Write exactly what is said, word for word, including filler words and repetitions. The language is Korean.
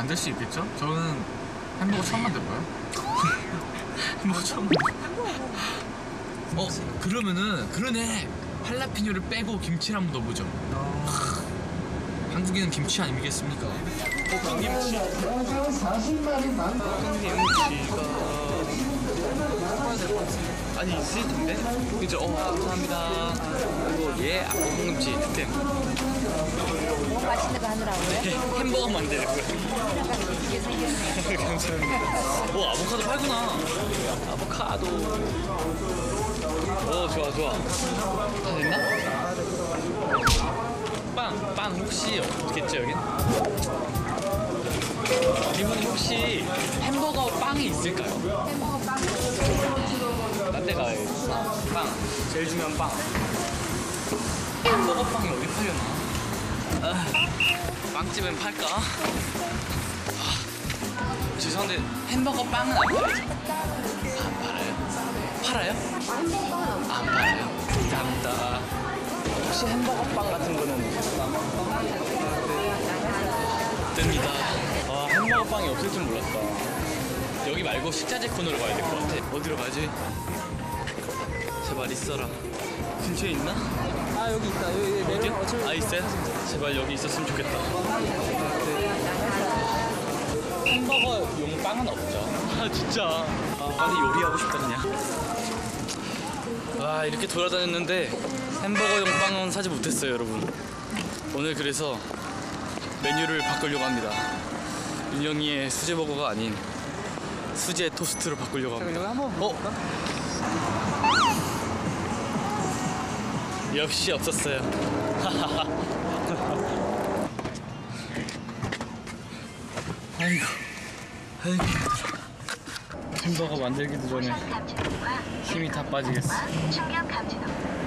만들 수 있겠죠? 저는 햄버거 처음 만들어요. 햄버거 처음 만들어요. 어 그러면은 그러네. 할라피뇨를 빼고 김치를 한번 넣어보죠. 한국에는 김치 아니겠습니까? 볶음김치. 볶음김치가 아니 있을 텐데. 그죠? 어 감사합니다. 그리고 얘 볶음김치 득템. 뭐 맛있는 거 하느라고요? 네, 햄버거 만들고요. 이게 생겼네. 감사합니다. 오 아보카도 팔구나. 아보카도. 오 좋아 좋아. 다 됐나? 빵! 빵 혹시 없겠죠 여긴? 이분은 혹시 햄버거 빵이 있을까요? 햄버거 빵. 딴데 가야겠어. 빵! 제일 중요한 빵! 햄버거 빵이 어디 팔려나? 아, 빵집엔 팔까? 아, 죄송한데 햄버거 빵은 안 팔죠? 안 팔아요? 팔아요? 안 팔아요? 감사합니다. 혹시 햄버거 빵 같은 거는 뜹니다. 아 햄버거 빵이 없을 줄 몰랐다. 여기 말고 식자재 코너로 가야 될 것 같아. 어디로 가지? 제발 있어라. 근처에 있나? 아 여기 있다. 여기 내려. 어디요? 아 있어요? 제발 여기 있었으면 좋겠다. 햄버거 용 빵은 없죠? 아 진짜. 아, 빨리 요리하고 싶다 그냥. 와 이렇게 돌아다녔는데 햄버거용 빵은 사지 못했어요 여러분. 오늘 그래서 메뉴를 바꾸려고 합니다. 윤영이의 수제버거가 아닌 수제 토스트로 바꾸려고 합니다. 여기 한번 어? 역시 없었어요. 아이고 아이고 햄버거 만들기도 전에 힘이 다 빠지겠어. 충격 감지도